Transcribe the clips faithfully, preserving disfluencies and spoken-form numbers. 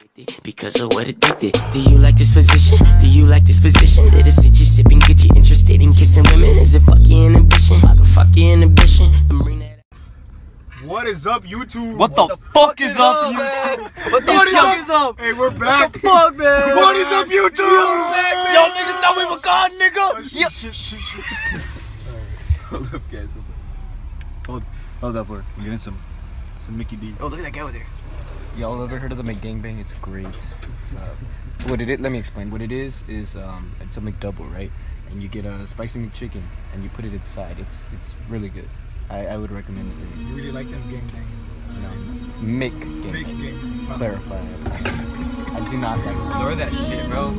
Because of what addicted. Do you like this position? Do you like this position? Let it sit you sipping, get you interested in kissing women? Is it fuck your inhibition? Fuck, fuck your inhibition. What is up, YouTube? What, what the, the fuck, fuck is up, up YouTube? What the what fuck is up? Hey, we're back. What the fuck, man? What is up, YouTube? Yo, back, man. Yo, niggas thought we were gone, nigga. Oh, shit, shit, shit, shit. Hold up, guys. Hold, hold up, we're getting some, some Mickey D's. Oh, look at that guy over there. Y'all ever heard of the McGangbang? It's great. It's, uh, what it is? Let me explain. What it is is um, it's a McDouble, right? And you get a spicy McChicken and you put it inside. It's it's really good. I, I would recommend it to you. You really like them gangbangs? No, McGangbang. McGangbang. Clarify. I do not like it. Ignore that shit, bro.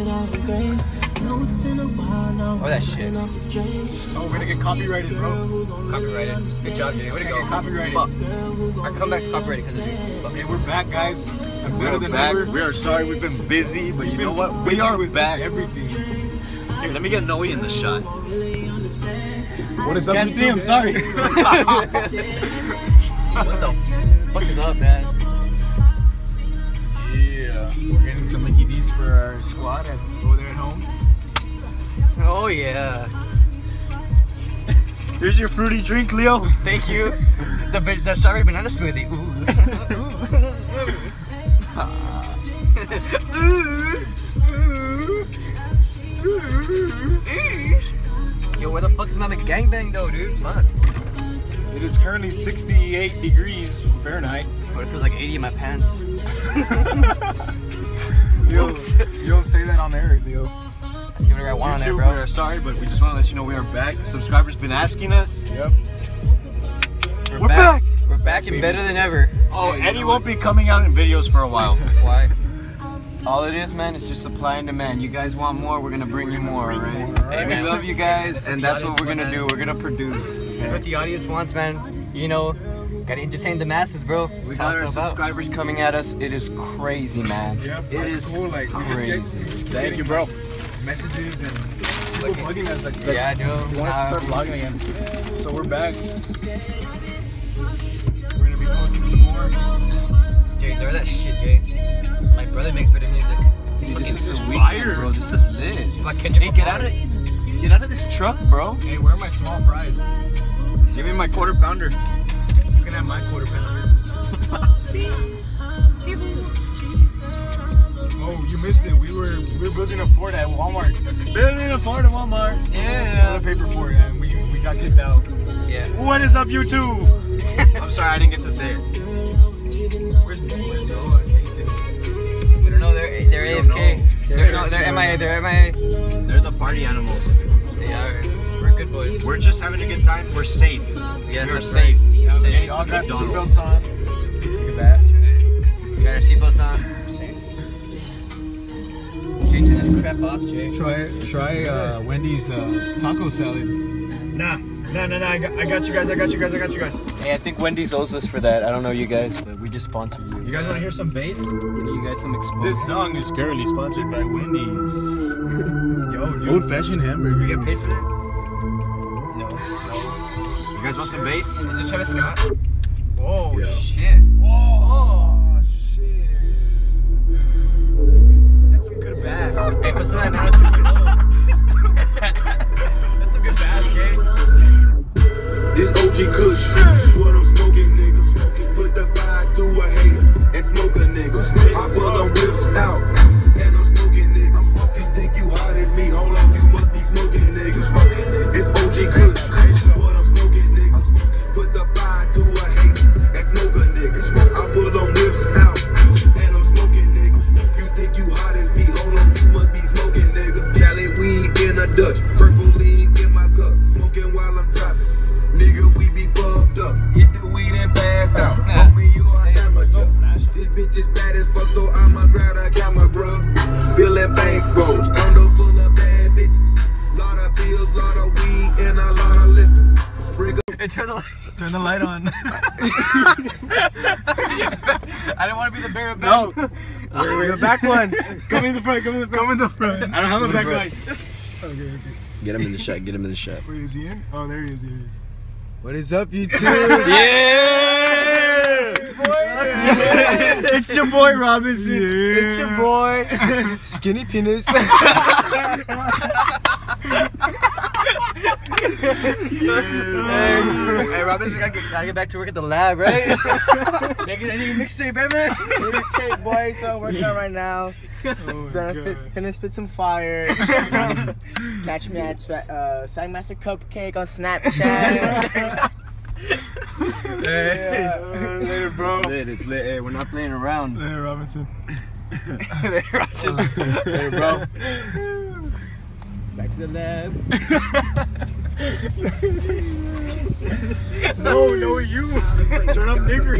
Or that shit. Oh, we're gonna get copyrighted, bro. Copyrighted. Good job, Jay. Way to go. Copyrighted. Fuck. Our comeback's copyrighted because of you. Okay, we're back, guys. I'm we better are than back. ever. We are sorry we've been busy, but you know what? We are back. Everything. Here, let me get Noe in the shot. What is up, Can't YouTube? see him, sorry. What the fuck is up, man? Yeah. We're getting some Mickey D's for our squad that's over there at home. Oh, yeah. Here's your fruity drink, Leo. Thank you. The, the strawberry banana smoothie. Yo, where the fuck is my McGangbang though, dude? Fuck. It is currently sixty-eight degrees Fahrenheit. But it feels like eighty in my pants. you, don't, you don't say that on air, Leo. I see whatever I want on there, bro. We are sorry, but we just want to let you know we are back. Subscribers been asking us. Yep. We're, We're back. back. We're back and better than ever. Oh, Eddie won't be coming out in videos for a while. Why? All it is, man, is just supply and demand. You guys want more, we're gonna bring you more, alright? Hey, We man. love you guys, and that's what we're gonna do. We're gonna produce. That's what the audience wants, man. You know, gotta entertain the masses, bro. We That's got how our it's all about. subscribers coming at us. It is crazy, man. Yep, It is cool. Like, crazy. Thank you, bro. Messages and people bugging us like, like Yeah, dude. they want us to Nah, start vlogging again. So we're back. We're gonna be posting some more. Jay, throw that shit, Jay. My brother makes better music. Dude, this Fucking is sweet, fire, bro. This is lit. Fuck, Kendrick Hey, get Lamar. out of, get out of this truck, bro. Hey, where are my small fries? Give me my quarter pounder. You can have my quarter pounder. Oh, you missed it. We were we were building a fort at Walmart. Building a fort at Walmart. Yeah. Toilet paper fort, and we we got kicked out. Yeah. What is up, YouTube? I'm sorry, I didn't get to say it. Where's where's Noah? We don't know. They're they're We A don't F K. know. They're no, they're M I A. They're M I A. They're the party animals. They are. We're good boys. We're just having a good time. We're safe. Yeah, We're that's safe. right. Yeah, Safe. we all got McDonald's. seatbelts on. Look at that. We got our seatbelts on. Jay, turn this crap off, Jay. Try try uh, Wendy's uh, taco salad. Nah, nah, nah, nah. I got, I got you guys. I got you guys. I got you guys. Hey, I think Wendy's owes us for that. I don't know you guys, but we just sponsored you. You guys want to hear some bass? Giving you guys some exposure. This song is currently sponsored by Wendy's. Yo, dude. Old fashioned hamburger. You get paid for that? No. You guys want some bass? Is this Travis Scott? Whoa, Yeah. shit. Oh, shit. That's some good bass. Hey, what's that nine oh two point oh? That's some good bass, Jay. This O G Kush, what I'm smoking, nigga. Put the fire to a hater and smoke a nigga. I pull them whips out and I'm smoking, nigga. You think you hot as me? Hold on, you must be smoking, nigga. It's O G Kush, what I'm smoking, nigga. Put the fire to a hater and smoke a nigga. I pull them whips out and I'm smoking, nigga. You think you hot as me? Hold on, you must be smoking, nigga. Cali weed in a Dutch, purple lean in my cup, smoking while I'm driving. Nigga, we be fucked up. Hit the weed and pass out. Homie, you are damaged up. This bitch is bad as fuck, so I'ma grab a camera, bro. Billing bank rolls, condo full of bad bitches. Lot of bills, lot of weed, and a lot of liquor. Sprig up. Hey, turn the light. Turn the light on. I didn't want to be the bearer of bad. No. We're the back one. Come in the front. Come in the front. Come in the front. I don't have a back light. Okay, okay. Get him in the shot. Get him in the shot. Wait, is he in? Oh, there he is. Here he is. What is up, YouTube? Yeah! It's your boy Robinson. It's your boy, Skinny Penis. Hey, Robinson, gotta get, gotta get back to work at the lab, right? Making any mixtape, baby. Mixtape boy, so working on right now. Gonna fit, finna spit some fire. Catch me at Swa- uh, Swagmaster Cupcake on Snapchat. Hey. Later, bro. It's lit. It's lit. Hey, we're not playing around. Hey, Robinson. Hey, Robinson. Later, bro. Back to the lab. No, no, you. Turn up, nigger.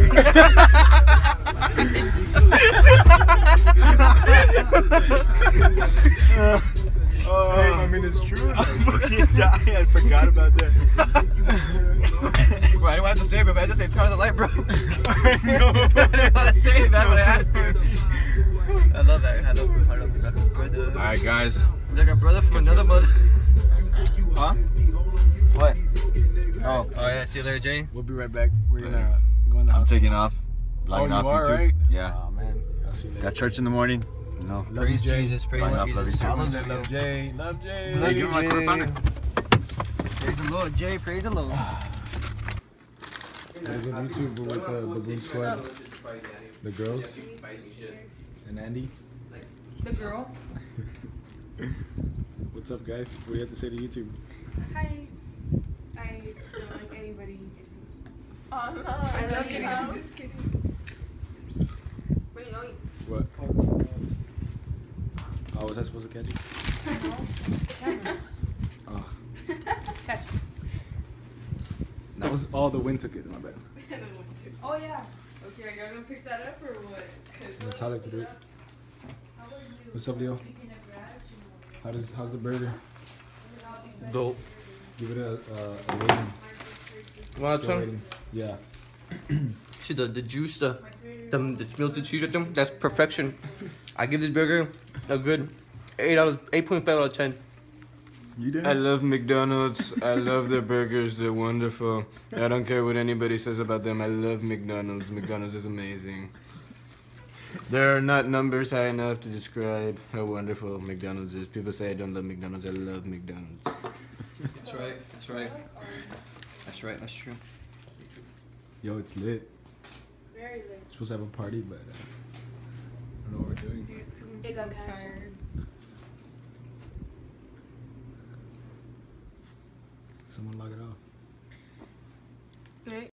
Oh, I mean, it's true. I'm fucking dying. I forgot about that. Bro, I didn't want to say it, but I just say turn on the light, bro. I know. I didn't want to say it, man, but I had to. I love that. I love, I love that. Brother. Alright, guys. It's like a brother from another mother. Huh? What? Oh, oh yeah. See you later, Jay. We'll be right back. We're gonna go in the I'm house. taking off. Oh, Logging you off are, YouTube. right? Yeah. Oh, man. I'll see you later. Got church in the morning. No. Love Praise you, Jay. Jesus. Praise Love you, Jesus. love you, Love, Hallelujah. love Jay. Love Jay. Love Hey, you, you're my Jay. correspondent. Praise the Lord, Jay. Praise the Lord. There's a YouTube with the Baboon Squad. The girls. And Andy. The girl. What's up, guys? What do you have to say to YouTube? Hi. I don't like anybody. Oh no, I I'm love just you. kidding. I'm just kidding. Wait, no, What? Oh, was I supposed to catch you? Oh. Catch. That was all the wind took it, my bad. Oh yeah. Okay, are you gonna pick that up or what? That's how I like to do it. What's up, Leo? How does how's the burger? Dope. Give it a, uh, a rating. Well, Scale rating. Yeah. See the the juice, the the, the melted cheese with them. That's perfection. I give this burger a good eight out of eight point five out of ten. You did? I love McDonald's. I love their burgers. They're wonderful. I don't care what anybody says about them. I love McDonald's. McDonald's is amazing. There are not numbers high enough to describe how wonderful McDonald's is. People say I don't love McDonald's. I love McDonald's. That's right. That's right. That's right. That's true. Yo, it's lit. Very late. We're supposed to have a party, but uh, I don't know what we're doing. It got tired. Someone log it off. Right?